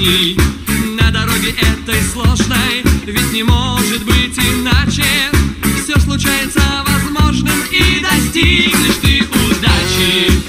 жизни. На дороге этой сложной, ведь не может быть иначе. Все случается возможным, и достигнешь ты удачи.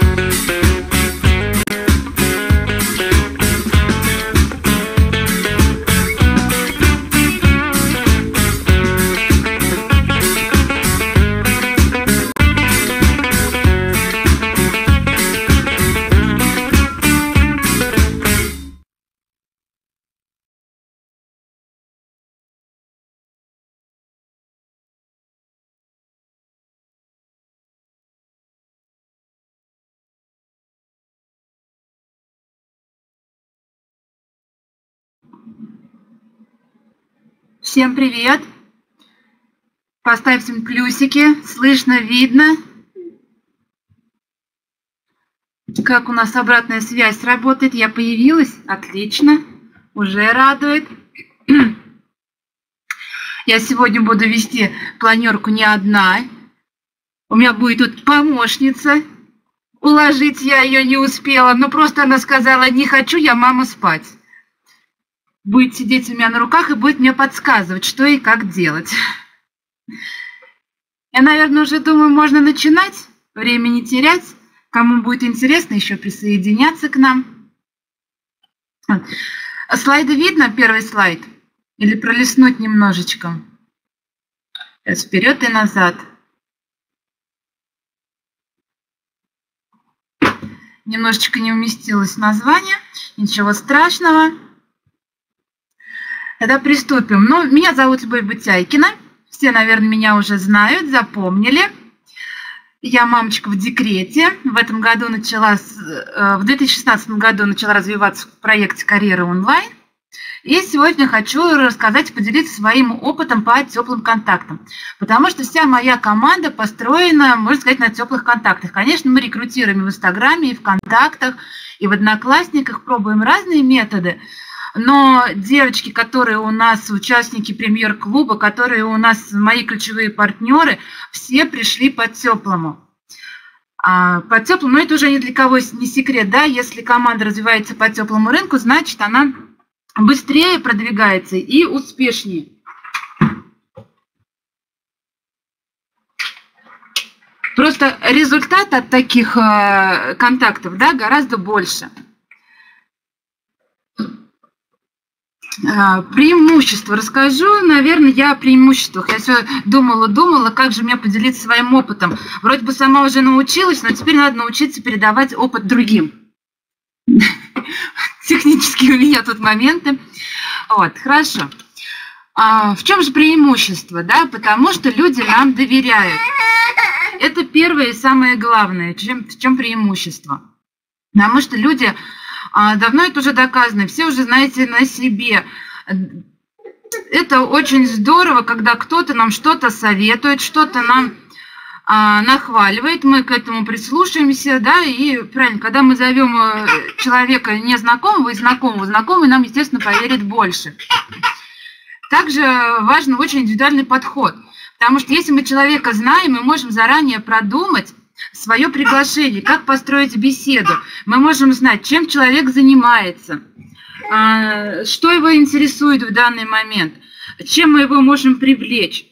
Всем привет! Поставьте плюсики, слышно, видно. Как у нас обратная связь работает? Я появилась? Отлично, уже радует. Я сегодня буду вести планерку не одна. У меня будет тут помощница. Уложить я ее не успела, но просто она сказала: не хочу я, мама, спать. Будет сидеть у меня на руках и будет мне подсказывать, что и как делать. Я, наверное, уже думаю, можно начинать. Время не терять. Кому будет интересно, еще присоединяться к нам. Слайды видно? Первый слайд? Или пролистнуть немножечко? Сейчас вперед и назад. Немножечко не уместилось название. Ничего страшного. Тогда приступим. Ну, меня зовут Любовь Бутяйкина. Все, наверное, меня уже знают, запомнили. Я мамочка в декрете. В 2016 году начала развиваться в проекте «Карьера онлайн». И сегодня хочу рассказать, поделиться своим опытом по теплым контактам. Потому что вся моя команда построена, можно сказать, на теплых контактах. Конечно, мы рекрутируем и в Инстаграме, и в Контактах, и в Одноклассниках, пробуем разные методы. Но девочки, которые у нас участники премьер-клуба, которые у нас мои ключевые партнеры, все пришли по теплому. По теплому, но это уже ни для кого не секрет, да, если команда развивается по теплому рынку, значит, она быстрее продвигается и успешнее. Просто результат от таких контактов, да, гораздо больше. Преимущества. Расскажу, наверное, я о преимуществах. Я все думала, как же мне поделиться своим опытом. Вроде бы сама уже научилась, но теперь надо научиться передавать опыт другим. Технически у меня тут моменты. Вот, хорошо. В чем же преимущество? Да? Потому что люди нам доверяют. Это первое и самое главное. В чем преимущество? Потому что люди... Давно это уже доказано, все уже знаете на себе. Это очень здорово, когда кто-то нам что-то советует, что-то нам нахваливает, мы к этому прислушаемся, да, и правильно, когда мы зовем человека незнакомого и знакомого, знакомый нам, естественно, поверит больше. Также важен очень индивидуальный подход, потому что если мы человека знаем, мы можем заранее продумать свое приглашение, как построить беседу. Мы можем знать, чем человек занимается, что его интересует в данный момент, чем мы его можем привлечь.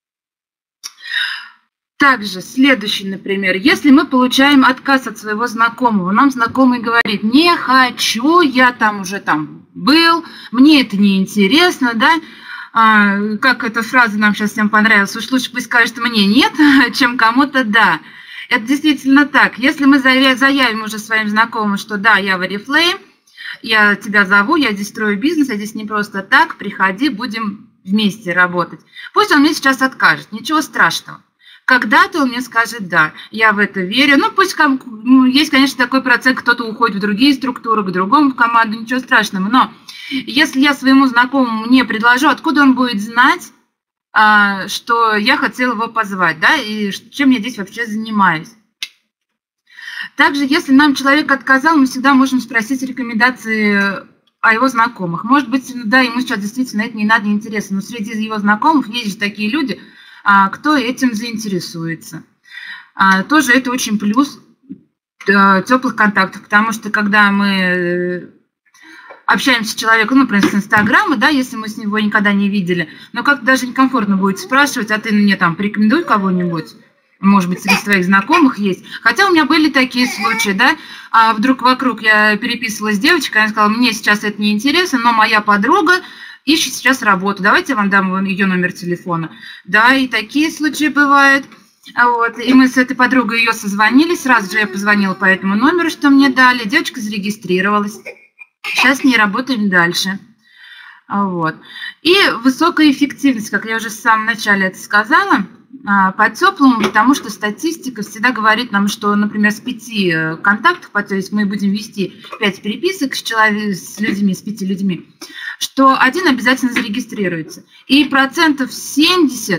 Также следующий, например, если мы получаем отказ от своего знакомого, нам знакомый говорит: не хочу, я там уже был, мне это не интересно, да, как эта фраза нам сейчас всем понравилась: уж лучше пусть скажет мне нет, чем кому-то да. Это действительно так. Если мы заявим уже своим знакомым, что да, я в Oriflame, я тебя зову, я здесь строю бизнес, я здесь не просто так, приходи, будем вместе работать. Пусть он мне сейчас откажет, ничего страшного. Когда-то он мне скажет да, я в это верю. Ну, пусть есть, конечно, такой процент, кто-то уходит в другие структуры, к другому в команду, ничего страшного. Но если я своему знакомому не предложу, откуда он будет знать, что я хотела его позвать, да, и чем я здесь вообще занимаюсь. Также, если нам человек отказал, мы всегда можем спросить рекомендации о его знакомых. Может быть, да, ему сейчас действительно это не надо, не интересно, но среди его знакомых есть же такие люди, кто этим заинтересуется. Тоже это очень плюс теплых контактов, потому что когда мы общаемся с человеком, ну, например, с Инстаграма, да, если мы с него никогда не видели, но как-то даже некомфортно будет спрашивать, а ты мне там порекомендуй кого-нибудь, может быть, среди своих знакомых есть. Хотя у меня были такие случаи, да, а вдруг вокруг я переписывалась с девочкой, она сказала, мне сейчас это не интересно, но моя подруга ищет сейчас работу, давайте я вам дам ее номер телефона. Да, и такие случаи бывают. Вот. И мы с этой подругой ее созвонились, сразу же я позвонила по этому номеру, что мне дали, девочка зарегистрировалась. Сейчас с ней работаем дальше. Вот. И высокая эффективность, как я уже в самом начале это сказала, по теплому, потому что статистика всегда говорит нам, что, например, с 5 контактов, то есть мы будем вести 5 переписок с людьми, с 5 людьми, что один обязательно зарегистрируется. И 70%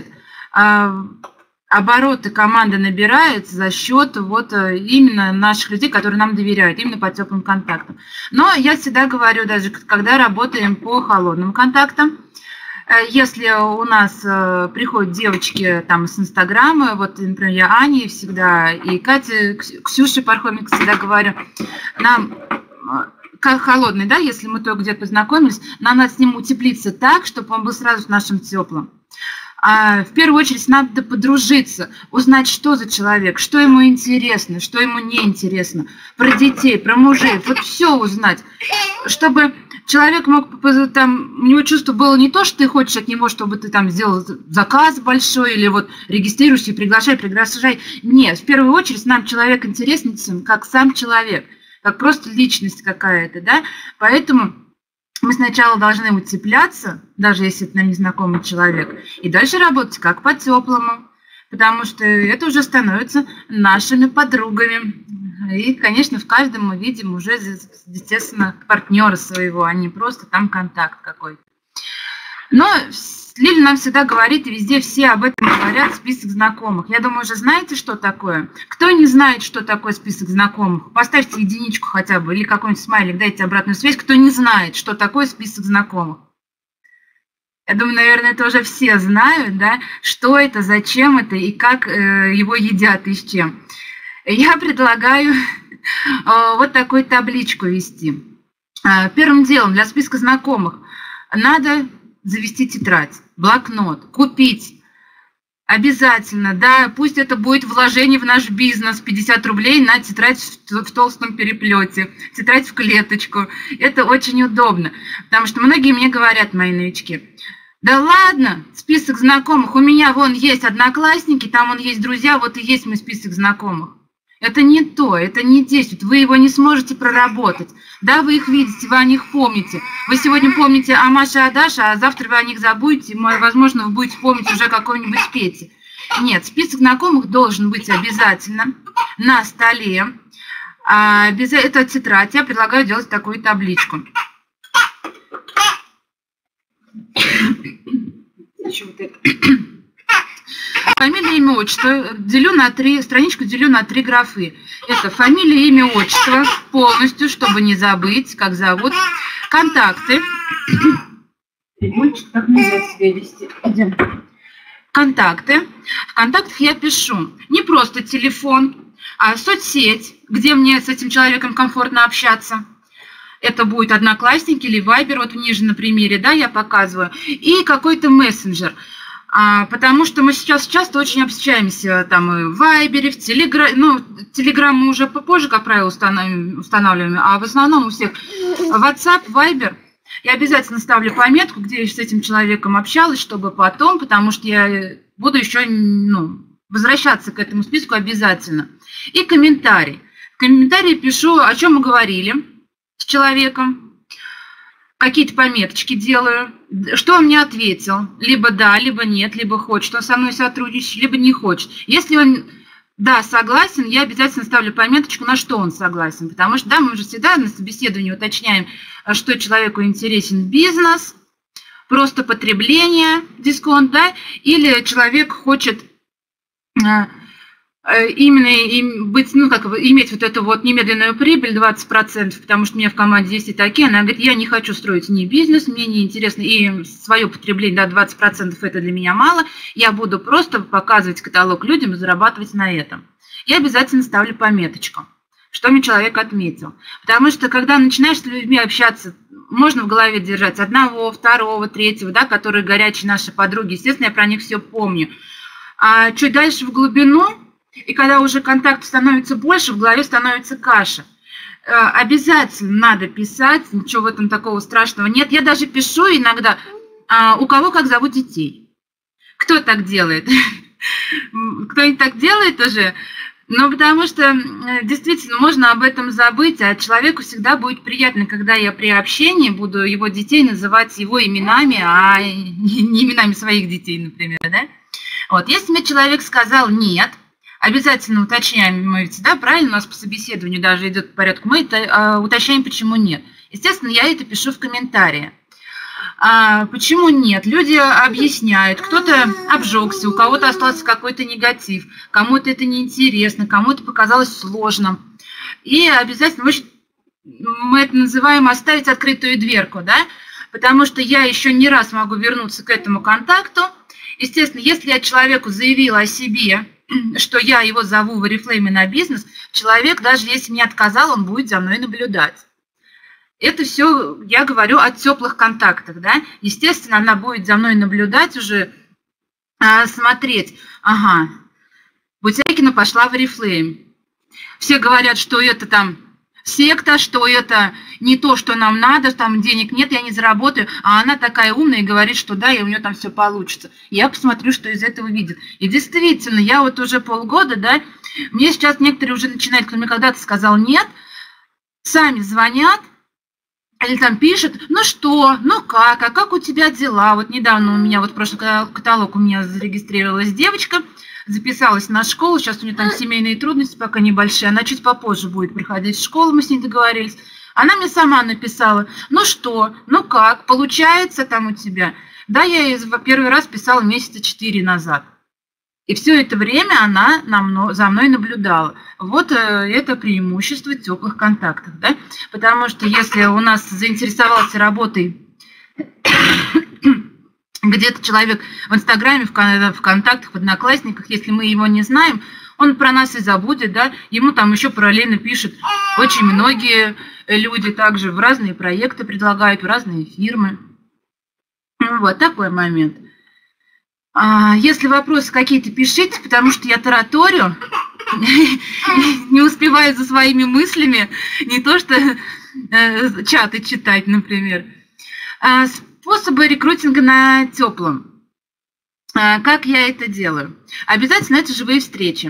обороты команды набирается за счет вот именно наших людей, которые нам доверяют, именно по теплым контактам. Но я всегда говорю, даже когда работаем по холодным контактам, если у нас приходят девочки там с Инстаграма, вот, например, я Ане всегда и Кате, Ксюше Пархоменко всегда говорю, нам как холодный, да, если мы только где-то познакомились, нам надо с ним утеплиться так, чтобы он был сразу в нашем теплом. В первую очередь надо подружиться, узнать, что за человек, что ему интересно, что ему не интересно, про детей, про мужей, вот все узнать, чтобы человек мог, там, у него чувство было не то, что ты хочешь от него, чтобы ты там сделал заказ большой или вот регистрируешься, приглашай. Нет, в первую очередь нам человек интересен как сам человек, как просто личность какая-то, да, поэтому мы сначала должны утепляться, даже если это нам незнакомый человек, и дальше работать как по-теплому, потому что это уже становится нашими подругами. И, конечно, в каждом мы видим уже, естественно, партнера своего, а не просто там контакт какой-то. Но Лиля нам всегда говорит, и везде все об этом говорят, список знакомых. Я думаю, уже знаете, что такое? Кто не знает, что такое список знакомых, поставьте единичку хотя бы, или какой-нибудь смайлик, дайте обратную связь. Кто не знает, что такое список знакомых? Я думаю, наверное, это уже все знают, да, что это, зачем это и как его едят и с чем. Я предлагаю вот такую табличку вести. Первым делом для списка знакомых надо завести тетрадь, блокнот, купить обязательно, да, пусть это будет вложение в наш бизнес, 50 рублей на тетрадь в толстом переплете, тетрадь в клеточку. Это очень удобно, потому что многие мне говорят, мои новички, да ладно, список знакомых, у меня вон есть одноклассники, там вон есть друзья, вот и есть мой список знакомых. Это не то, это не действует, вы его не сможете проработать. Да, вы их видите, вы о них помните. Вы сегодня помните о Маше, о Даше, а завтра вы о них забудете, возможно, вы будете помнить уже какого-нибудь Пети. Нет, список знакомых должен быть обязательно на столе. Это тетрадь, я предлагаю делать такую табличку. Фамилия, имя, отчество делю на 3, страничку делю на 3 графы. Это фамилия, имя, отчество полностью, чтобы не забыть, как зовут. Контакты. Так нельзя себя вести. Контакты. В контактах я пишу не просто телефон, а соцсеть, где мне с этим человеком комфортно общаться. Это будет Одноклассники или Вайбер, вот ниже на примере, да, я показываю. И какой-то мессенджер. Потому что мы сейчас часто очень общаемся там и в Вайбере, в Телеграме. Ну, Телеграм мы уже попозже, как правило, устанавливаем, а в основном у всех WhatsApp, Вайбер. Я обязательно ставлю пометку, где я с этим человеком общалась, чтобы потом, потому что я буду еще возвращаться к этому списку обязательно. И комментарий. В комментарии пишу, о чем мы говорили с человеком. Какие-то пометочки делаю, что он мне ответил, либо да, либо нет, либо хочет он со мной сотрудничать, либо не хочет. Если он, да, согласен, я обязательно ставлю пометочку, на что он согласен, потому что, да, мы же всегда на собеседовании уточняем, что человеку интересен бизнес, просто потребление, дисконт, да, или человек хочет именно быть, иметь вот эту вот немедленную прибыль 20%, потому что у меня в команде есть и такие, она говорит, я не хочу строить ни бизнес, мне не интересно, и свое потребление, да, 20% это для меня мало, я буду просто показывать каталог людям и зарабатывать на этом. Я обязательно ставлю пометочку, что мне человек отметил, потому что когда начинаешь с людьми общаться, можно в голове держать одного, второго, третьего, да, которые горячие наши подруги. Естественно, я про них все помню. А чуть дальше в глубину, и когда уже контактов становится больше, в голове становится каша. Обязательно надо писать, ничего в этом такого страшного нет. Я даже пишу иногда, у кого как зовут детей. Кто так делает? Кто-нибудь так делает уже? Ну, потому что действительно можно об этом забыть, а человеку всегда будет приятно, когда я при общении буду его детей называть его именами, а не именами своих детей, например, да? Вот, если мне человек сказал «нет», обязательно уточняем, мы ведь, да, правильно, у нас по собеседованию даже идет по порядку, мы уточняем, почему нет. Естественно, я это пишу в комментарии. Почему нет? Люди объясняют, кто-то обжегся, у кого-то остался какой-то негатив, кому-то это неинтересно, кому-то показалось сложным. И обязательно, мы это называем оставить открытую дверку, да, потому что я еще не раз могу вернуться к этому контакту. Естественно, если я человеку заявила о себе, что я его зову в Oriflame на бизнес, человек, даже если мне отказал, он будет за мной наблюдать. Это все, я говорю о теплых контактах, да. Естественно, она будет за мной наблюдать уже, смотреть. Ага, Бутякина пошла в Oriflame. Все говорят, что это там секта, что это не то, что нам надо, там денег нет, я не заработаю, а она такая умная и говорит, что да, и у нее там все получится. Я посмотрю, что из этого видит. И действительно, я вот уже полгода, да, мне сейчас некоторые уже начинают, кто мне когда-то сказал нет, сами звонят, или там пишут, ну что, ну как, а как у тебя дела? Вот недавно у меня, вот в прошлый каталог у меня зарегистрировалась девочка, записалась на школу, сейчас у нее там семейные трудности пока небольшие, она чуть попозже будет приходить в школу, мы с ней договорились. Она мне сама написала, ну что, ну как, получается там у тебя? Да, я ей первый раз писала месяца 4 назад. И все это время она за мной наблюдала. Вот это преимущество теплых контактов, да? Потому что если у нас заинтересовался работой где-то человек в Инстаграме, в контактах, в Одноклассниках, если мы его не знаем, он про нас и забудет, да? Ему там еще параллельно пишут очень многие люди также в разные проекты предлагают, в разные фирмы. Вот такой момент. Если вопросы какие-то, пишите, потому что я тараторю, не успеваю за своими мыслями, не то что чаты читать, например. Способы рекрутинга на теплом. Как я это делаю? Обязательно это живые встречи.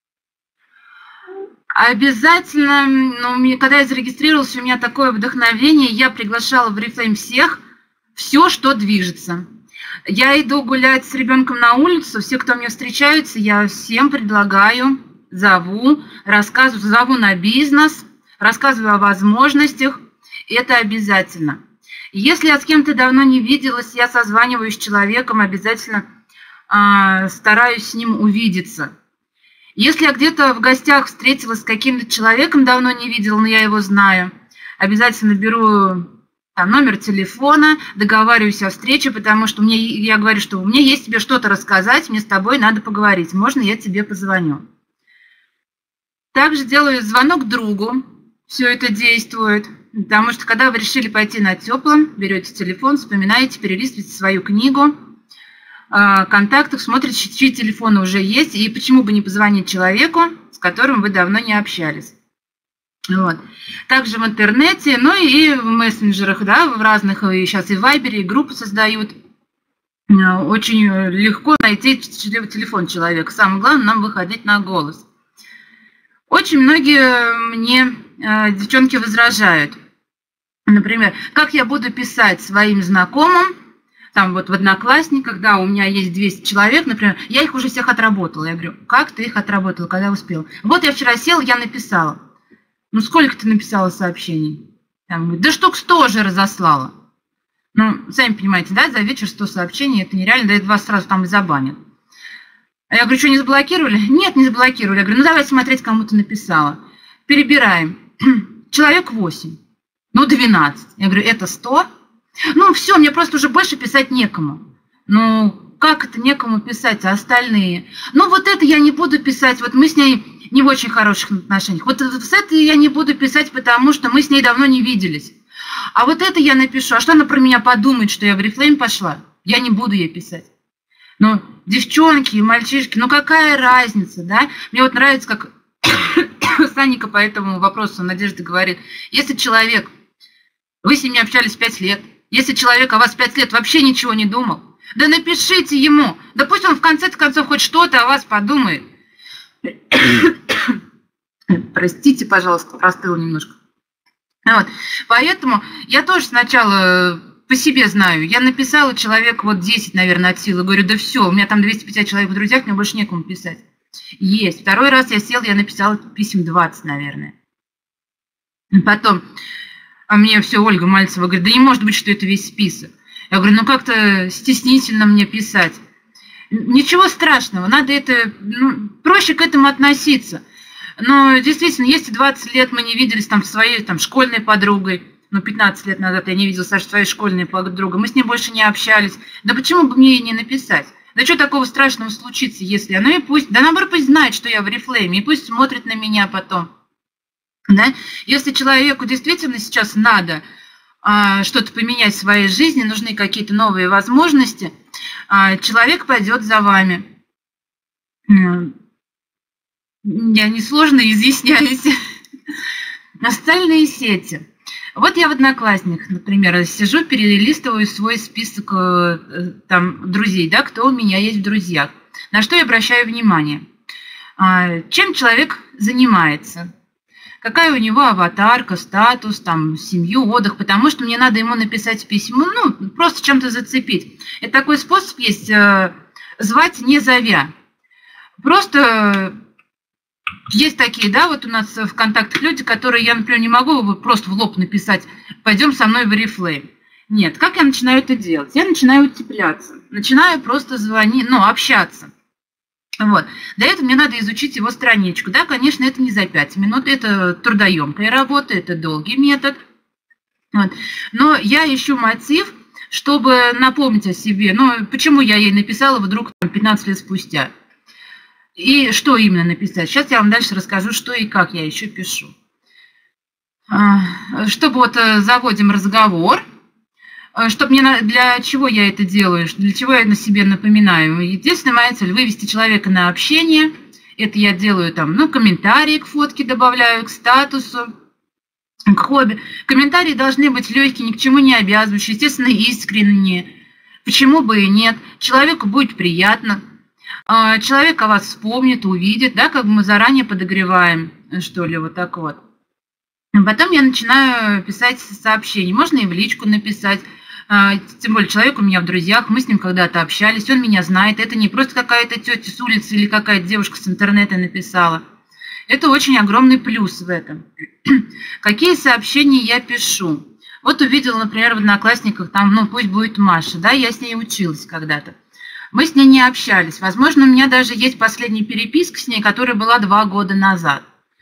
Обязательно, ну, когда я зарегистрировалась, у меня такое вдохновение, я приглашала в Oriflame всех, все, что движется. Я иду гулять с ребенком на улицу, все, кто мне встречаются, я всем предлагаю, зову, рассказываю, зову на бизнес, рассказываю о возможностях, это обязательно. Если я с кем-то давно не виделась, я созваниваюсь с человеком, обязательно стараюсь с ним увидеться. Если я где-то в гостях встретилась с каким-то человеком, давно не видела, но я его знаю, обязательно беру номер телефона, договариваюсь о встрече, потому что я говорю, что у меня есть тебе что-то рассказать, мне с тобой надо поговорить, можно я тебе позвоню. Также делаю звонок другу, все это действует, потому что когда вы решили пойти на теплом, берете телефон, вспоминаете, перелистываете свою книгу контактов, смотрите, чьи телефоны уже есть, и почему бы не позвонить человеку, с которым вы давно не общались. Вот. Также в интернете, ну и в мессенджерах, да, в разных, и сейчас и в Вайбере, и группы создают. Очень легко найти телефон человека. Самое главное, нам выходить на голос. Очень многие мне девчонки возражают. Например, как я буду писать своим знакомым, там вот в Одноклассниках, да, у меня есть 200 человек, например, я их уже всех отработала. Я говорю, как ты их отработала, когда успела? Вот я вчера села, я написала. Ну, сколько ты написала сообщений? Там, говорит, да штук 100 уже разослала. Ну, сами понимаете, да, за вечер 100 сообщений, это нереально, да и вас сразу там и забанят. А я говорю, что, не заблокировали? Нет, не заблокировали. Я говорю, ну, давай смотреть, кому ты написала. Перебираем. Человек 8. Ну, 12. Я говорю, это 100? Ну, все, мне просто уже больше писать некому. Ну, как это некому писать, а остальные? Ну, вот это я не буду писать, вот мы с ней не в очень хороших отношениях. Вот с этой я не буду писать, потому что мы с ней давно не виделись. А вот это я напишу. А что она про меня подумает, что я в Oriflame пошла? Я не буду ей писать. Ну, девчонки и мальчишки, ну какая разница, да? Мне вот нравится, как Санника по этому вопросу Надежда говорит. Если человек, вы с ним не общались 5 лет, если человек о вас 5 лет вообще ничего не думал, да напишите ему, да пусть он в конце концов хоть что-то о вас подумает. Простите, пожалуйста, простыла немножко. Вот. Поэтому я тоже сначала по себе знаю. Я написала человек вот 10, наверное, от силы. Говорю, да все, у меня там 250 человек в друзьях, мне больше некому писать. Есть. Второй раз я села, я написала писем 20, наверное. Потом мне все Ольга Мальцева говорит, да не может быть, что это весь список. Я говорю, ну как-то стеснительно мне писать. Ничего страшного, надо это, проще к этому относиться. Но действительно, если 20 лет мы не виделись там, со своей там, школьной подругой, 15 лет назад я не видела Сашу, своей школьной подругой, мы с ней больше не общались, да почему бы мне ей не написать? Да что такого страшного случится, если она и пусть, да наоборот, пусть знает, что я в Oriflame, и пусть смотрит на меня потом. Да? Если человеку действительно сейчас надо что-то поменять в своей жизни, нужны какие-то новые возможности, человек пойдет за вами. Я несложно изъясняюсь. Социальные сети. Вот я в Одноклассниках, например, сижу, перелистываю свой список там, друзей, да, кто у меня есть в друзьях. На что я обращаю внимание? Чем человек занимается? Какая у него аватарка, статус, там, семью, отдых, потому что мне надо ему написать письмо, просто чем-то зацепить. Это такой способ есть, звать не зовя. Просто есть такие, да, вот у нас в контактах люди, которые я, например, не могу просто в лоб написать, пойдем со мной в Oriflame. Нет, как я начинаю это делать? Я начинаю утепляться, начинаю просто звонить, общаться. Вот. Для этого мне надо изучить его страничку. Да, конечно, это не за 5 минут, это трудоемкая работа, это долгий метод. Вот. Но я ищу мотив, чтобы напомнить о себе. Почему я ей написала вдруг 15 лет спустя? И что именно написать? Сейчас я вам дальше расскажу, что и как я еще пишу. Чтобы вот заводим разговор, чтобы мне для чего я это делаю, для чего я на себе напоминаю. Единственная моя цель – вывести человека на общение. Это я делаю там, комментарии к фотке добавляю, к статусу, к хобби. Комментарии должны быть легкие, ни к чему не обязывающие, естественно, искренние. Почему бы и нет? Человеку будет приятно. Человек о вас вспомнит, увидит, да, как бы мы заранее подогреваем, что ли, вот так вот. Потом я начинаю писать сообщения. Можно и в личку написать. Тем более человек у меня в друзьях, мы с ним когда-то общались, он меня знает. Это не просто какая-то тетя с улицы или какая-то девушка с интернета написала. Это очень огромный плюс в этом. Какие сообщения я пишу? Вот увидела, например, в Одноклассниках, там, пусть будет Маша, да, я с ней училась когда-то. Мы с ней не общались. Возможно, у меня даже есть последняя переписка с ней, которая была 2 года назад.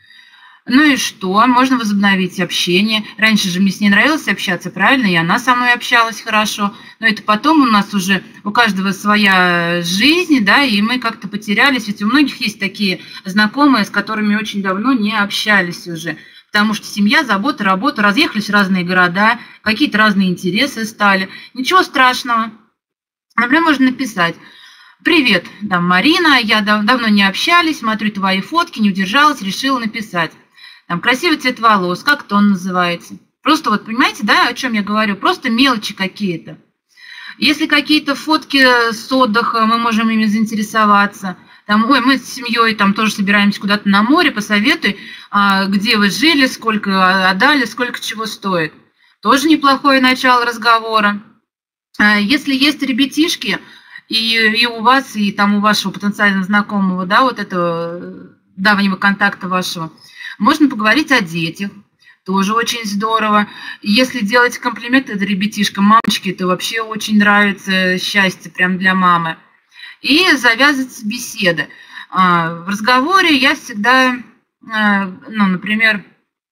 Ну и что? Можно возобновить общение. Раньше же мне с ней нравилось общаться, правильно? И она со мной общалась хорошо. Но это потом у нас уже у каждого своя жизнь, да, и мы как-то потерялись. Ведь у многих есть такие знакомые, с которыми очень давно не общались уже. Потому что семья, забота, работа, разъехались в разные города, какие-то разные интересы стали. Ничего страшного. Например, можно написать: «Привет, там, Марина, я давно не общались, смотрю твои фотки, не удержалась, решила написать. Там, красивый цвет волос, как тон называется». Просто вот, понимаете, да, о чем я говорю? Просто мелочи какие-то. Если какие-то фотки с отдыха, мы можем ими заинтересоваться. Там, мы с семьей там тоже собираемся куда-то на море, посоветуй, где вы жили, сколько отдали, сколько чего стоит. Тоже неплохое начало разговора. Если есть ребятишки, и у вас, и там у вашего потенциально знакомого, да, вот этого давнего контакта вашего, можно поговорить о детях. Тоже очень здорово. Если делать комплименты ребятишкам, мамочке, это вообще очень нравится, счастье прям для мамы. И завязывается беседа. В разговоре я всегда, например,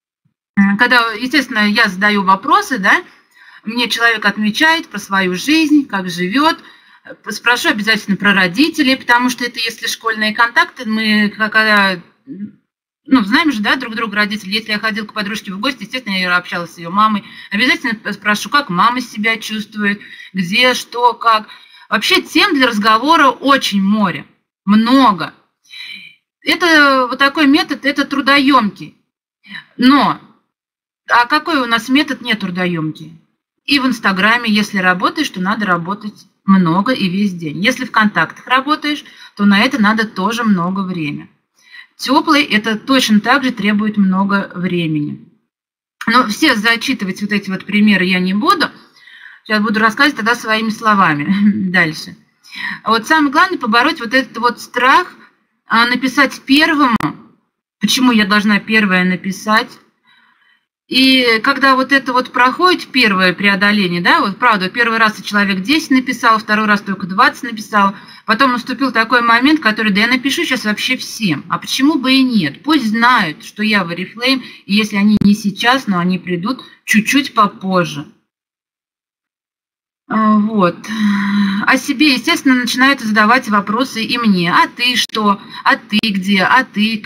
когда, естественно, я задаю вопросы, да, мне человек отвечает про свою жизнь, как живет. Спрошу обязательно про родителей, потому что это если школьные контакты, мы когда ну, знаем же, да, друг друга родители. Если я ходила к подружке в гости, естественно, я общалась с ее мамой. Обязательно спрошу, как мама себя чувствует, где, что, как. Вообще тем для разговора очень море, много. Это вот такой метод, это трудоемкий. Но, а какой у нас метод не трудоемкий? И в Инстаграме, если работаешь, то надо работать много и весь день. Если в контактах работаешь, то на это надо тоже много времени. Теплый это точно так же требует много времени. Но все зачитывать вот эти вот примеры я не буду. Сейчас буду рассказывать тогда своими словами дальше. Вот самое главное побороть вот этот вот страх написать первому. Почему я должна первое написать? И когда вот это вот проходит первое преодоление, да, вот правда, первый раз человек 10 написал, второй раз только 20 написал, потом наступил такой момент, который, да я напишу сейчас вообще всем, а почему бы и нет? Пусть знают, что я в Oriflame, и если они не сейчас, но они придут чуть-чуть попозже. Вот. О себе, естественно, начинают задавать вопросы и мне. А ты что? А ты где? А ты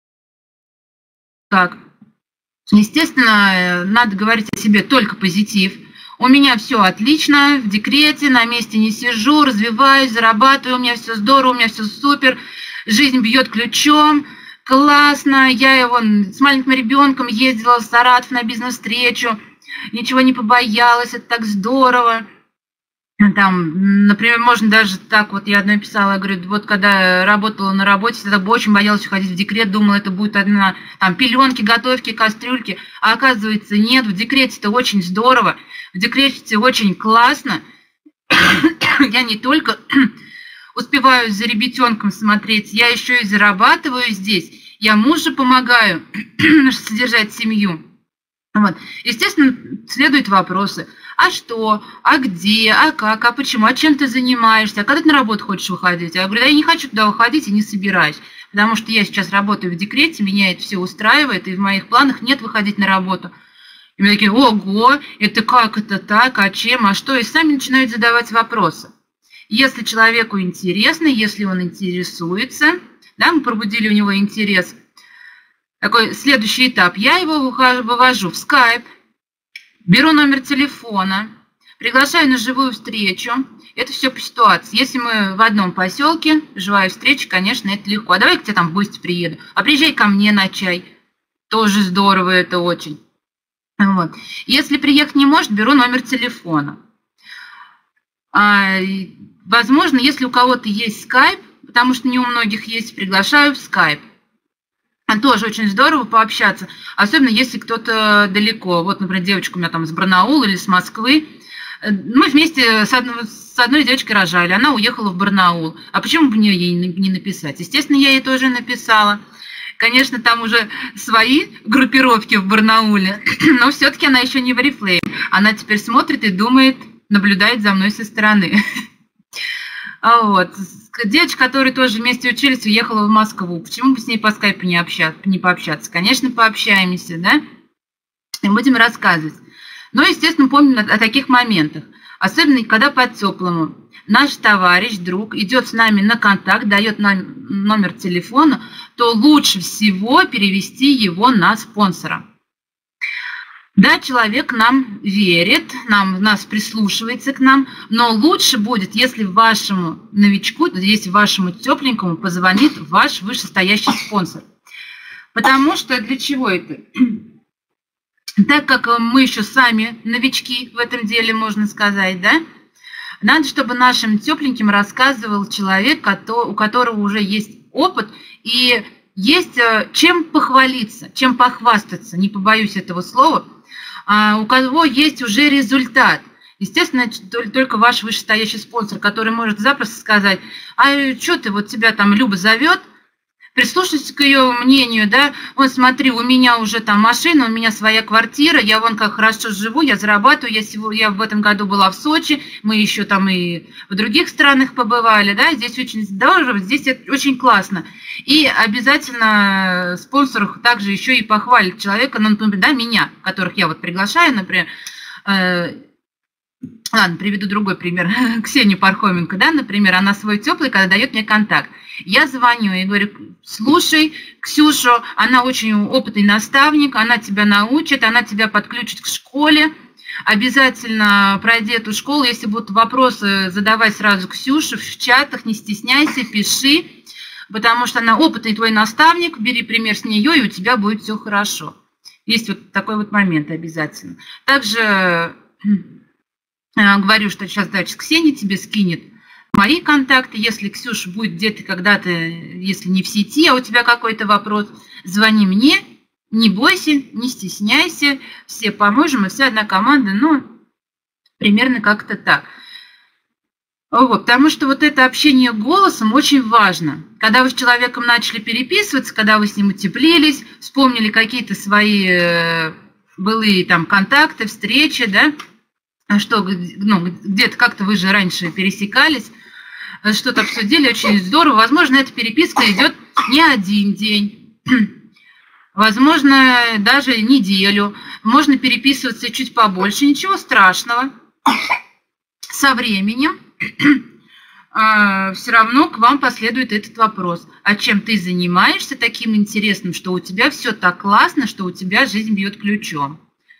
как? Естественно, надо говорить о себе только позитив. У меня все отлично, в декрете, на месте не сижу, развиваюсь, зарабатываю, у меня все здорово, у меня все супер, жизнь бьет ключом, классно. Я вон с маленьким ребенком ездила в Саратов на бизнес-встречу, ничего не побоялась, это так здорово. Там, например, можно даже так, вот я одной писала, говорю, вот когда работала на работе, тогда бы очень боялась уходить в декрет, думала, это будет одна, там, пеленки, готовки, кастрюльки, а оказывается, нет, в декрете-то очень здорово, в декрете очень классно, я не только успеваю за ребятенком смотреть, я еще и зарабатываю здесь, я мужу помогаю содержать семью. Вот. Естественно, следуют вопросы. А что? А где? А как? А почему? А чем ты занимаешься? А когда ты на работу хочешь выходить? Я говорю, да я не хочу туда выходить и не собираюсь. Потому что я сейчас работаю в декрете, меня это все устраивает, и в моих планах нет выходить на работу. И мне такие, ого, это как, это так, а чем, а что? И сами начинают задавать вопросы. Если человеку интересно, если он интересуется, да, мы пробудили у него интерес, такой следующий этап. Я его вывожу в Skype, беру номер телефона, приглашаю на живую встречу. Это все по ситуации. Если мы в одном поселке, живая встреча, конечно, это легко. А давай к тебе там в гости приеду. А приезжай ко мне на чай. Тоже здорово это очень. Вот. Если приехать не может, беру номер телефона. Возможно, если у кого-то есть Skype, потому что не у многих есть, приглашаю в Skype. Тоже очень здорово пообщаться, особенно если кто-то далеко. Вот, например, девочка у меня там с Барнаула или с Москвы. Мы вместе с одной девочкой рожали, она уехала в Барнаул. А почему бы мне ей не написать? Естественно, я ей тоже написала. Конечно, там уже свои группировки в Барнауле, но все-таки она еще не в Oriflame. Она теперь смотрит и думает, наблюдает за мной со стороны. Вот. Девочка, которая тоже вместе учились, уехала в Москву. Почему бы с ней по скайпу не пообщаться? Конечно, пообщаемся, да? И будем рассказывать. Но, естественно, помним о таких моментах. Особенно, когда по-теплому. Наш товарищ, друг идет с нами на контакт, дает нам номер телефона, то лучше всего перевести его на спонсора. Да, человек нам верит, нас прислушивается к нам, но лучше будет, если вашему новичку, если вашему тепленькому позвонит ваш вышестоящий спонсор. Потому что для чего это? Так как мы еще сами новички в этом деле, можно сказать, да? Надо, чтобы нашим тепленьким рассказывал человек, у которого уже есть опыт и есть чем похвалиться, чем похвастаться, не побоюсь этого слова, у кого есть уже результат. Естественно, только ваш вышестоящий спонсор, который может запросто сказать, а что ты, вот тебя там Люба зовет, прислушайся к ее мнению, да, вот смотри, у меня уже там машина, у меня своя квартира, я вон как хорошо живу, я зарабатываю, я в этом году была в Сочи, мы еще там и в других странах побывали, да, здесь очень здорово, здесь это очень классно. И обязательно спонсор также еще и похвалит человека, ну, например, да, меня, которых я вот приглашаю, например, Ладно, приведу другой пример. Ксения Пархоменко, да, например, она свой теплый, когда дает мне контакт. Я звоню и говорю: слушай, Ксюшу, она очень опытный наставник, она тебя научит, она тебя подключит к школе. Обязательно пройди эту школу. Если будут вопросы, задавай сразу Ксюше в чатах, не стесняйся, пиши, потому что она опытный твой наставник, бери пример с нее, и у тебя будет все хорошо. Есть вот такой вот момент обязательно. Также говорю, что сейчас дальше Ксения тебе скинет мои контакты. Если Ксюша будет где-то когда-то, если не в сети, а у тебя какой-то вопрос, звони мне, не бойся, не стесняйся, все поможем, и вся одна команда, ну, примерно как-то так. Вот, потому что вот это общение голосом очень важно. Когда вы с человеком начали переписываться, когда вы с ним утеплились, вспомнили какие-то свои былые там контакты, встречи, да, что, ну, где-то как-то вы же раньше пересекались, что-то обсудили, очень здорово. Возможно, эта переписка идет не один день, возможно, даже неделю. Можно переписываться чуть побольше, ничего страшного. Со временем все равно к вам последует этот вопрос. А чем ты занимаешься таким интересным, что у тебя все так классно, что у тебя жизнь бьет ключом?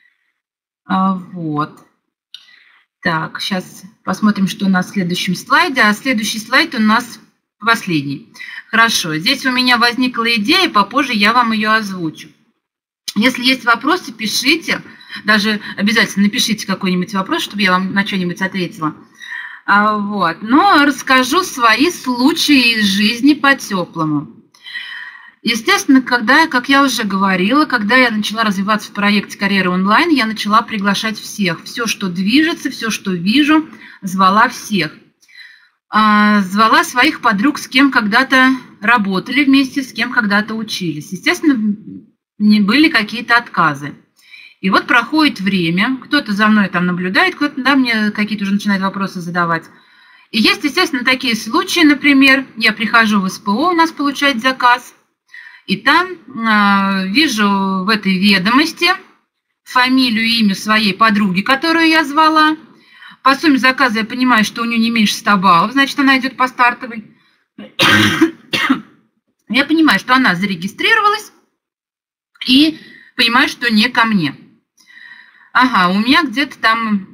Вот. Так, сейчас посмотрим, что у нас в следующем слайде. А следующий слайд у нас последний. Хорошо, здесь у меня возникла идея, попозже я вам ее озвучу. Если есть вопросы, пишите. Даже обязательно напишите какой-нибудь вопрос, чтобы я вам на что-нибудь ответила. Вот. Но расскажу свои случаи из жизни по-теплому. Естественно, когда, как я уже говорила, когда я начала развиваться в проекте «Карьера онлайн», я начала приглашать всех. Все, что движется, все, что вижу, звала всех. Звала своих подруг, с кем когда-то работали вместе, с кем когда-то учились. Естественно, не были какие-то отказы. И вот проходит время, кто-то за мной там наблюдает, кто-то, да, мне какие-то уже начинает вопросы задавать. И есть, естественно, такие случаи, например, я прихожу в СПО, у нас получать заказ, и там вижу в этой ведомости фамилию и имя своей подруги, которую я звала. По сумме заказа я понимаю, что у нее не меньше 100 баллов, значит, она идет по стартовой. Я понимаю, что она зарегистрировалась, и понимаю, что не ко мне. Ага, у меня где-то там...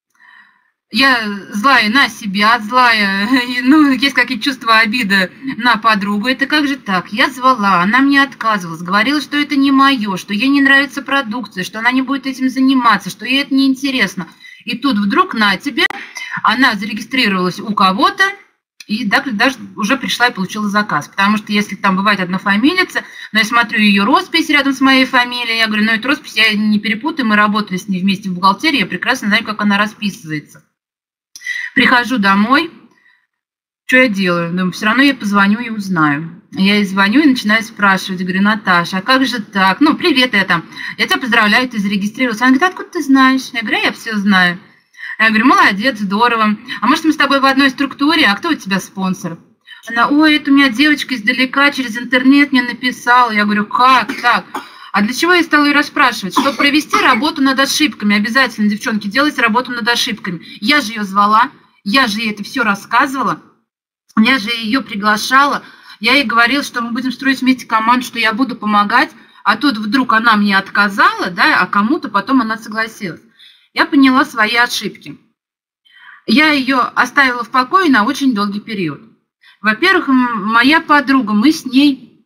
Я злая на себя, злая, ну, есть какие-то чувства обиды на подругу. Это как же так? Я звала, она мне отказывалась, говорила, что это не мое, что ей не нравится продукция, что она не будет этим заниматься, что ей это неинтересно. И тут вдруг на тебе, она зарегистрировалась у кого-то, и даже уже пришла и получила заказ. Потому что если там бывает однофамилица, но я смотрю ее роспись рядом с моей фамилией, я говорю, ну эту роспись я не перепутаю, мы работали с ней вместе в бухгалтерии, я прекрасно знаю, как она расписывается. Прихожу домой, что я делаю? Думаю, все равно я позвоню и узнаю. Я ей звоню и начинаю спрашивать, говорю, Наташа, а как же так? Ну, привет, я тебя поздравляю, ты зарегистрировалась. Она говорит, откуда ты знаешь? Я говорю, я все знаю. Я говорю, молодец, здорово. А может, мы с тобой в одной структуре? А кто у тебя спонсор? Она, ой, это у меня девочка издалека через интернет мне написала. Я говорю, как так? А для чего я стала ее расспрашивать? Чтобы провести работу над ошибками. Обязательно, девчонки, делайте работу над ошибками. Я же ее звала, я же ей это все рассказывала, я же ее приглашала. Я ей говорила, что мы будем строить вместе команду, что я буду помогать. А тут вдруг она мне отказала, да, а кому-то потом она согласилась. Я поняла свои ошибки. Я ее оставила в покое на очень долгий период. Во-первых, моя подруга, мы с ней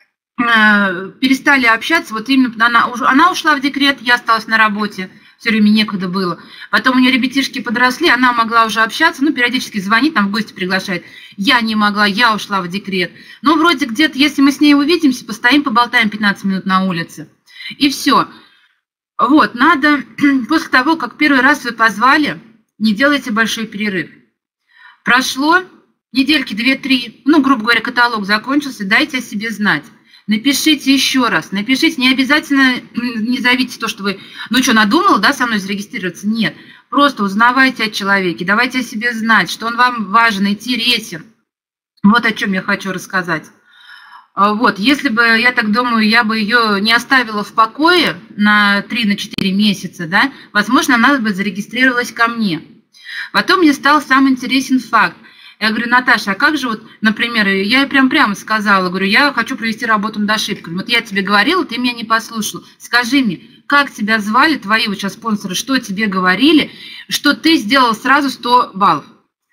перестали общаться, вот именно она ушла в декрет, я осталась на работе, все время некогда было. Потом у нее ребятишки подросли, она могла уже общаться, ну, периодически звонит, там в гости приглашает. Я не могла, я ушла в декрет. Ну, вроде где-то, если мы с ней увидимся, постоим, поболтаем 15 минут на улице. И все. Вот, надо, после того, как первый раз вы позвали, не делайте большой перерыв. Прошло недельки 2-3, ну, грубо говоря, каталог закончился, дайте о себе знать. Напишите еще раз, напишите, не обязательно, не зовите то, что вы, ну что, надумал, да, со мной зарегистрироваться? Нет, просто узнавайте о человеке, давайте о себе знать, что он вам важен, интересен. Вот о чем я хочу рассказать. Вот, если бы, я так думаю, я бы ее не оставила в покое на 3-4 месяца, да, возможно, она бы зарегистрировалась ко мне. Потом мне стал сам интересен факт. Я говорю, Наташа, а как же вот, например, я ей прямо сказала, говорю, я хочу провести работу над ошибками. Вот я тебе говорила, ты меня не послушал. Скажи мне, как тебя звали, твои вот сейчас спонсоры, что тебе говорили, что ты сделал сразу 100 баллов?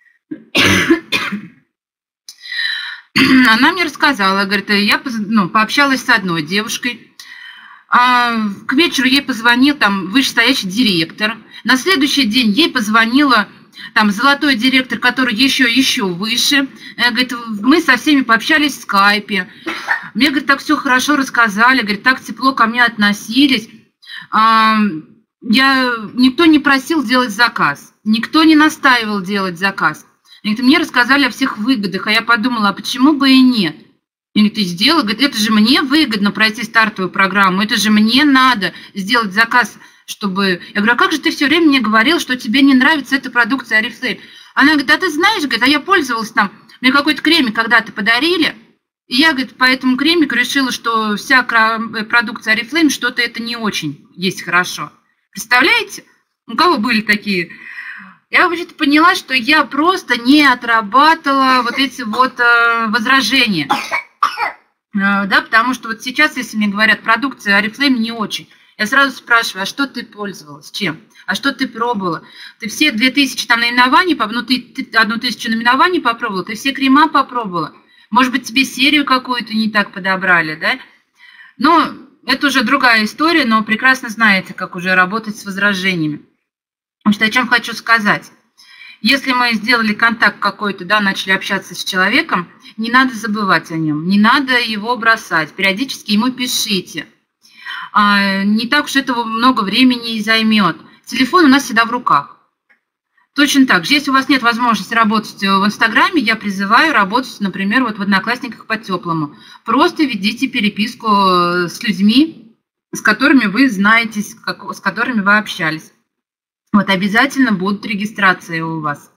Она мне рассказала, говорит, я пообщалась с одной девушкой, к вечеру ей позвонил там вышестоящий директор, на следующий день ей позвонила там золотой директор, который еще выше, говорит, мы со всеми пообщались в скайпе, мне, говорит, так все хорошо рассказали, говорит, так тепло ко мне относились, никто не просил делать заказ, никто не настаивал делать заказ. Мне рассказали о всех выгодах, а я подумала, а почему бы и нет? И ты сделала, говорит, это же мне выгодно пройти стартовую программу, это же мне надо сделать заказ, чтобы... Я говорю, а как же ты все время мне говорил, что тебе не нравится эта продукция Oriflame? Она говорит, а ты знаешь, говорит, а я пользовалась там, мне какой-то кремик когда-то подарили, и я, говорит, по этому кремику решила, что вся продукция Oriflame что-то это не очень есть хорошо. Представляете? У кого были такие... Я вообще-то поняла, что я просто не отрабатывала вот эти вот возражения. Да, потому что вот сейчас, если мне говорят, продукция Oriflame не очень, я сразу спрашиваю, а что ты пользовалась, чем? А что ты пробовала? Ты все 2000 там наименований, ты 1000 наименований попробовала, ты все крема попробовала. Может быть, тебе серию какую-то не так подобрали, да? Но это уже другая история, но прекрасно знаете, как уже работать с возражениями. Потому что о чем хочу сказать. Если мы сделали контакт какой-то, да, начали общаться с человеком, не надо забывать о нем, не надо его бросать, периодически ему пишите. Не так уж этого много времени и займет. Телефон у нас всегда в руках. Точно так же, если у вас нет возможности работать в Инстаграме, я призываю работать, например, вот в Одноклассниках по-теплому. Просто ведите переписку с людьми, с которыми вы знаетесь, с которыми вы общались. Вот обязательно будут регистрации у вас.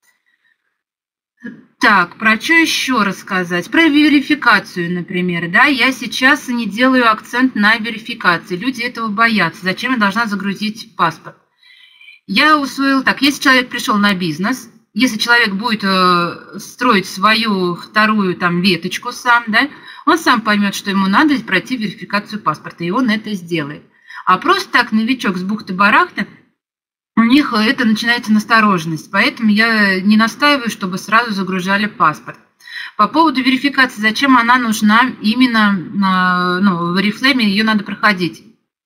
Так, про что еще рассказать? Про верификацию, например. Да? Я сейчас не делаю акцент на верификации. Люди этого боятся. Зачем я должна загрузить паспорт? Я усвоила так. Если человек пришел на бизнес, если человек будет строить свою вторую там веточку сам, да, он сам поймет, что ему надо пройти верификацию паспорта, и он это сделает. А просто так новичок с бухты-барахты, у них это начинается настороженность, поэтому я не настаиваю, чтобы сразу загружали паспорт. По поводу верификации, зачем она нужна именно в Oriflame, ее надо проходить.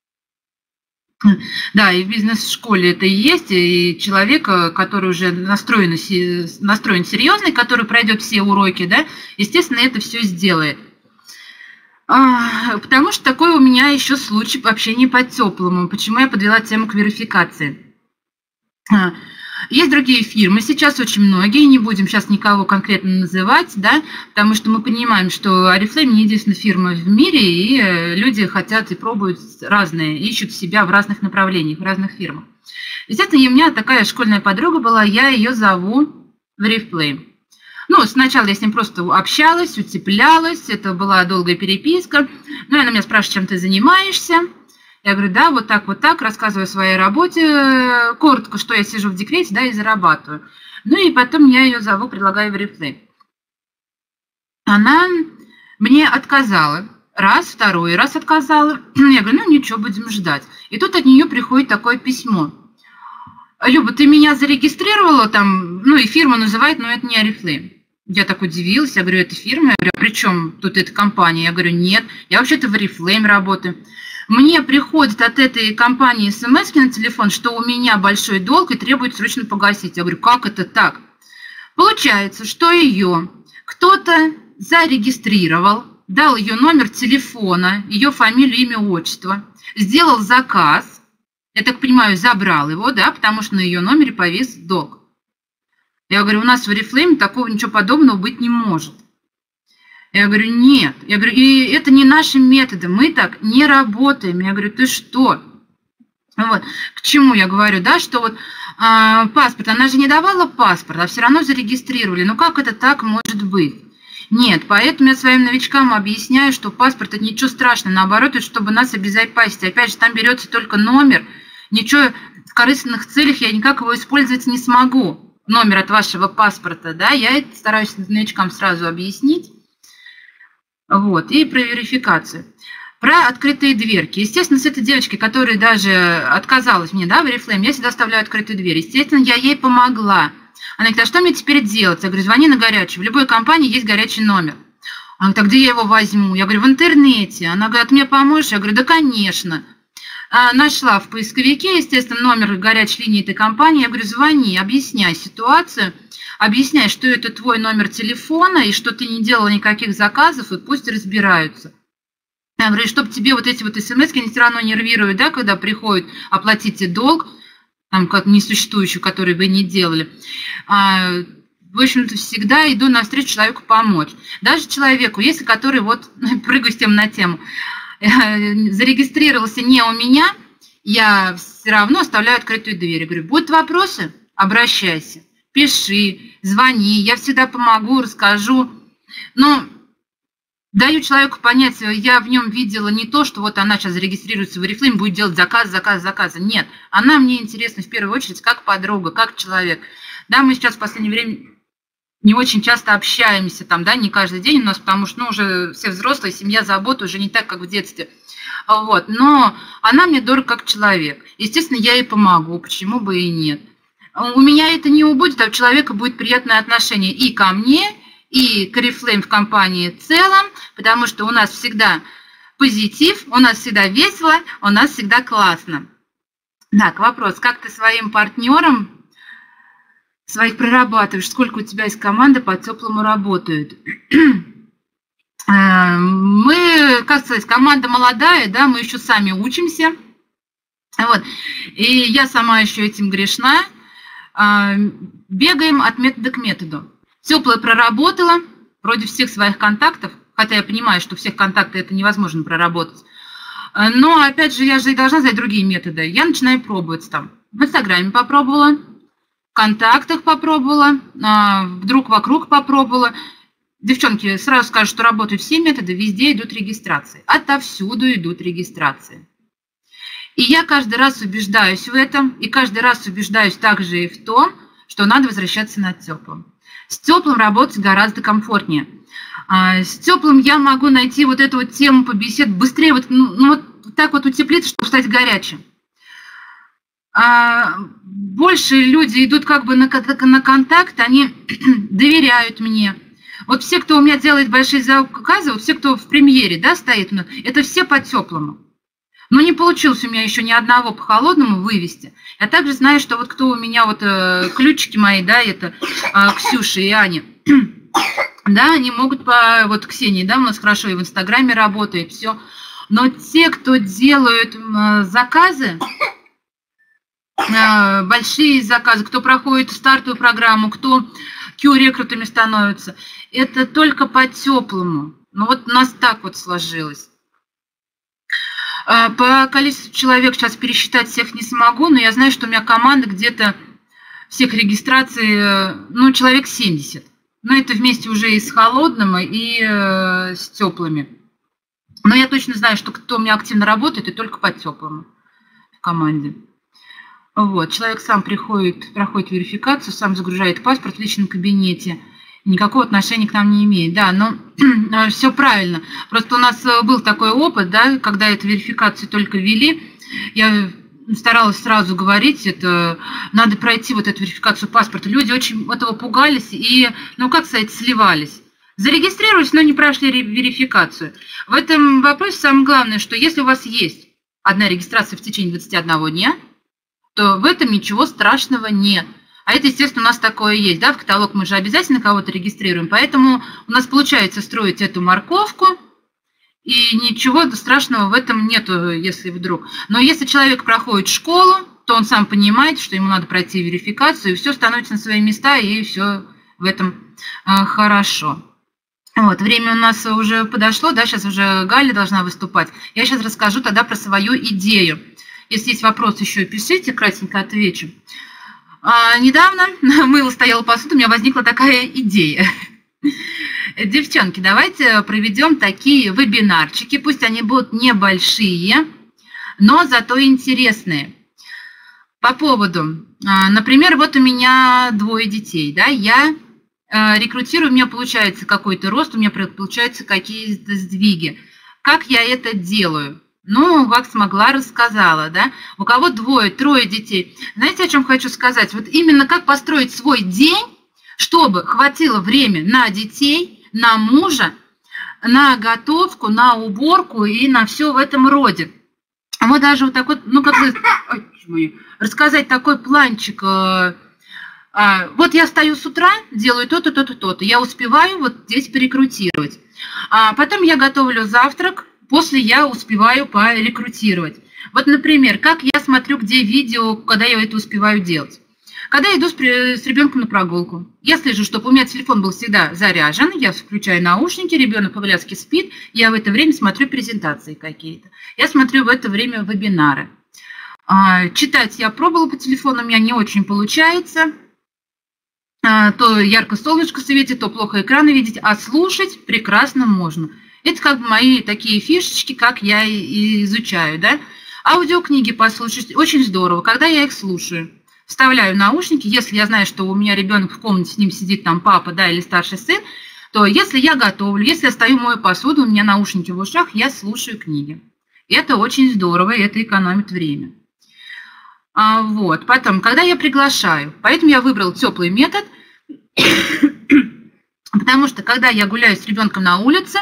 Да, и в бизнес-школе это и есть, и человек, который уже настроен серьезный, который пройдет все уроки, да, естественно, это все сделает. Потому что такой у меня еще случай общения по-теплому. Почему я подвела тему к верификации? Есть другие фирмы, сейчас очень многие, не будем сейчас никого конкретно называть, да, потому что мы понимаем, что Oriflame не единственная фирма в мире, и люди хотят и пробуют разные, ищут себя в разных направлениях, в разных фирмах. Естественно, у меня такая школьная подруга была, я ее зову в Oriflame. Ну, сначала я с ним просто общалась, утеплялась, это была долгая переписка, ну, и она меня спрашивает, чем ты занимаешься. Я говорю, да, вот так, рассказываю о своей работе, коротко, что я сижу в декрете, да, и зарабатываю. Ну, и потом я ее зову, предлагаю в Oriflame. Она мне отказала, второй раз отказала. Я говорю, ну, ничего, будем ждать. И тут от нее приходит такое письмо. Люба, ты меня зарегистрировала там, ну, и фирма называет, но это не Oriflame. Я так удивилась, я говорю, это фирма? Я говорю, а при чем тут эта компания? Я говорю, нет, я вообще-то в Oriflame работаю. Мне приходит от этой компании смс на телефон, что у меня большой долг и требует срочно погасить. Я говорю, как это так? Получается, что ее кто-то зарегистрировал, дал ее номер телефона, ее фамилию, имя, отчество, сделал заказ, я так понимаю, забрал его, да, потому что на ее номере повис долг. Я говорю, у нас в Oriflame такого ничего подобного быть не может. Я говорю, нет. Я говорю, и это не нашим методом, мы так не работаем. Я говорю, ты что? Вот. К чему я говорю, да, что вот паспорт, она же не давала паспорт, а все равно зарегистрировали. Ну как это так может быть? Нет, поэтому я своим новичкам объясняю, что паспорт это ничего страшного, наоборот, это чтобы нас обезопасить. Опять же, там берется только номер, ничего в корыстных целях я никак его использовать не смогу, номер от вашего паспорта, да, я это стараюсь новичкам сразу объяснить. Вот, и про верификацию. Про открытые дверки. Естественно, с этой девочкой, которая даже отказалась мне, да, в Oriflame, я всегда оставляю открытые двери. Естественно, я ей помогла. Она говорит, а что мне теперь делать? Я говорю, звони на горячий. В любой компании есть горячий номер. Она говорит, а где я его возьму? Я говорю, в интернете. Она говорит, мне поможешь? Я говорю, да, конечно. Нашла в поисковике, естественно, номер горячей линии этой компании. Я говорю, звони, объясняй ситуацию, объясняй, что это твой номер телефона и что ты не делала никаких заказов, и пусть разбираются. Я говорю, чтобы тебе вот эти вот смс-ки они все равно нервируют, да, когда приходят, оплатите долг, там, как несуществующий, который вы не делали. В общем-то, всегда иду навстречу человеку помочь. Даже человеку, если который, вот, прыгаю с тем на тему, зарегистрировался не у меня, я все равно оставляю открытую дверь. Говорю, будут вопросы? Обращайся, пиши, звони, я всегда помогу, расскажу. Но даю человеку понять, я в нем видела не то, что вот она сейчас зарегистрируется в Oriflame, будет делать заказы. Нет, она мне интересна в первую очередь как подруга, как человек. Да, мы сейчас в последнее время не очень часто общаемся, там, да, не каждый день у нас, потому что, ну, уже все взрослые, семья, забота, уже не так, как в детстве. Вот, но она мне дорога как человек. Естественно, я ей помогу, почему бы и нет. У меня это не убудет, а у человека будет приятное отношение и ко мне, и к Oriflame в компании в целом, потому что у нас всегда позитив, у нас всегда весело, у нас всегда классно. Так, вопрос, как ты своим партнерам своих прорабатываешь, сколько у тебя есть команды по теплому работают? Мы, как сказать, команда молодая, да, мы еще сами учимся. Вот. И я сама еще этим грешна. Бегаем от метода к методу. Теплое проработала, вроде всех своих контактов, хотя я понимаю, что всех контактов это невозможно проработать. Но, опять же, я же и должна знать другие методы. Я начинаю пробовать там. В Инстаграме попробовала, в контактах попробовала, вдруг вокруг попробовала. Девчонки, сразу скажу, что работают все методы, везде идут регистрации. Отовсюду идут регистрации. И я каждый раз убеждаюсь в этом, и каждый раз убеждаюсь также и в том, что надо возвращаться на теплом. С теплым работать гораздо комфортнее. С теплым я могу найти вот эту вот тему побесед быстрее, вот, вот так вот утеплиться, чтобы стать горячим. Больше люди идут как бы на контакт, они доверяют мне. Вот все, кто у меня делает большие заказы, вот все, кто в премьере, да, стоит, это все по теплому. Но не получилось у меня еще ни одного по холодному вывести. Я также знаю, что вот кто у меня, вот ключики мои, да, это Ксюша и Аня, да, они могут по, вот Ксении, да, у нас хорошо и в Инстаграме работает, все. Но те, кто делают заказы, большие заказы, кто проходит стартовую программу, кто Q-рекрутами становится, это только по теплому. Ну вот у нас так вот сложилось. По количеству человек сейчас пересчитать всех не смогу, но я знаю, что у меня команда где-то всех регистраций, ну, человек 70. Но это вместе уже и с холодным, и с теплыми. Но я точно знаю, что кто у меня активно работает, и только по теплому в команде. Вот, человек сам проходит верификацию, сам загружает паспорт в личном кабинете. Никакого отношения к нам не имеет. Да, но все правильно. Просто у нас был такой опыт, да, когда эту верификацию только ввели, я старалась сразу говорить, это надо пройти вот эту верификацию паспорта. Люди очень этого пугались и, ну, как сказать, сливались. Зарегистрировались, но не прошли верификацию. В этом вопросе самое главное, что если у вас есть одна регистрация в течение 21 дня, то в этом ничего страшного нет. А это, естественно, у нас такое есть, да, в каталог мы же обязательно кого-то регистрируем, поэтому у нас получается строить эту морковку, и ничего страшного в этом нету, если вдруг. Но если человек проходит школу, то он сам понимает, что ему надо пройти верификацию, и все становится на свои места, и все в этом хорошо. Вот, время у нас уже подошло, да, сейчас уже Галя должна выступать. Я сейчас расскажу тогда про свою идею. Если есть вопрос, еще пишите, кратенько отвечу. Недавно мыло стояла посуду, у меня возникла такая идея. Девчонки, давайте проведем такие вебинарчики, пусть они будут небольшие, но зато интересные. По поводу, например, вот у меня 2 детей, да, я рекрутирую, у меня получается какой-то рост, у меня получаются какие-то сдвиги. Как я это делаю? Ну, как смогла, рассказала, да. У кого 2, 3 детей. Знаете, о чем хочу сказать? Вот именно как построить свой день, чтобы хватило время на детей, на мужа, на готовку, на уборку и на все в этом роде. Вот даже вот такой, ну, как бы, рассказать такой планчик. Вот я встаю с утра, делаю то-то, то-то, то-то. Я успеваю вот здесь порекрутировать. Потом я готовлю завтрак, после я успеваю порекрутировать. Вот, например, как я смотрю, где видео, когда я это успеваю делать. Когда я иду с ребенком на прогулку, я слежу, чтобы у меня телефон был всегда заряжен, я включаю наушники, ребенок по коляске спит, я в это время смотрю презентации какие-то. Я смотрю в это время вебинары. Читать я пробовала по телефону, у меня не очень получается. То ярко солнышко светит, то плохо экраны видеть, а слушать прекрасно можно. Это как бы мои такие фишечки, как я и изучаю, да. Аудиокниги послушать очень здорово, когда я их слушаю. Вставляю наушники, если я знаю, что у меня ребенок в комнате, с ним сидит там папа, да, или старший сын, то если я готовлю, если я стою, мою посуду, у меня наушники в ушах, я слушаю книги. Это очень здорово, и это экономит время. Вот. Потом, когда я приглашаю, поэтому я выбрала теплый метод, потому что когда я гуляю с ребенком на улице,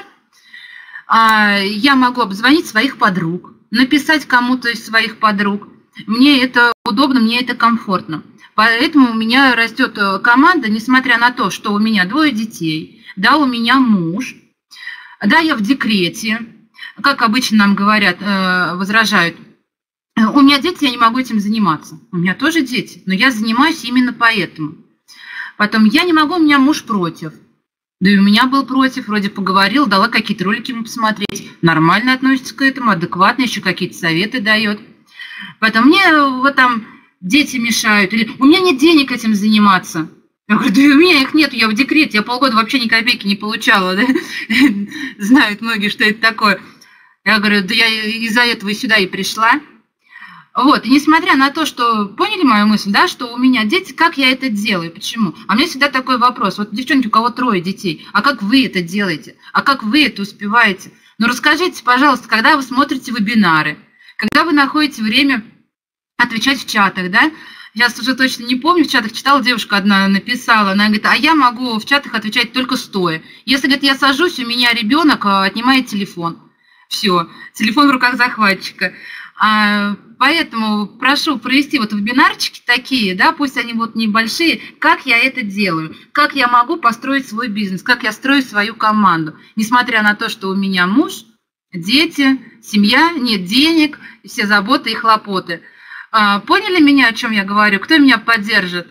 я могу обзвонить своих подруг, написать кому-то из своих подруг. Мне это удобно, мне это комфортно. Поэтому у меня растет команда, несмотря на то, что у меня 2 детей, да, у меня муж, да, я в декрете, как обычно нам говорят, возражают. У меня дети, я не могу этим заниматься. У меня тоже дети, но я занимаюсь именно поэтому. Потом я не могу, у меня муж против. Да и у меня был против, вроде поговорил, дала какие-то ролики ему посмотреть. Нормально относится к этому, адекватно, еще какие-то советы дает. Потом мне вот там дети мешают, или у меня нет денег этим заниматься. Я говорю, да и у меня их нет, я в декрете, я полгода вообще ни копейки не получала. Да? Знают многие, что это такое. Я говорю, да я из-за этого и сюда и пришла. Вот, и несмотря на то, что, поняли мою мысль, да, что у меня дети, как я это делаю, почему? А у меня всегда такой вопрос, вот, девчонки, у кого 3 детей, а как вы это делаете, а как вы это успеваете? Ну, расскажите, пожалуйста, когда вы смотрите вебинары, когда вы находите время отвечать в чатах, да, я уже точно не помню, в чатах читала, девушка одна написала, она говорит, а я могу в чатах отвечать только стоя. Если, говорит, я сажусь, у меня ребенок отнимает телефон. Все, телефон в руках захватчика. Поэтому прошу провести вот вебинарчики такие, да, пусть они вот небольшие, как я это делаю, как я могу построить свой бизнес, как я строю свою команду, несмотря на то, что у меня муж, дети, семья, нет денег, все заботы и хлопоты. Поняли меня, о чем я говорю? Кто меня поддержит?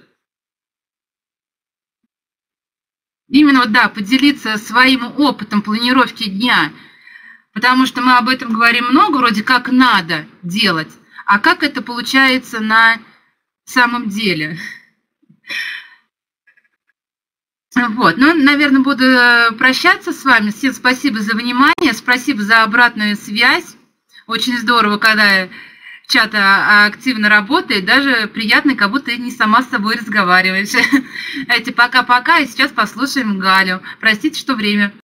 Именно вот, да, поделиться своим опытом планировки дня, потому что мы об этом говорим много, вроде как надо делать, а как это получается на самом деле? Вот, ну, наверное, буду прощаться с вами. Всем спасибо за внимание, спасибо за обратную связь. Очень здорово, когда чат активно работает, даже приятно, как будто и не сама с собой разговариваешь. Пока-пока, и сейчас послушаем Галю. Простите, что время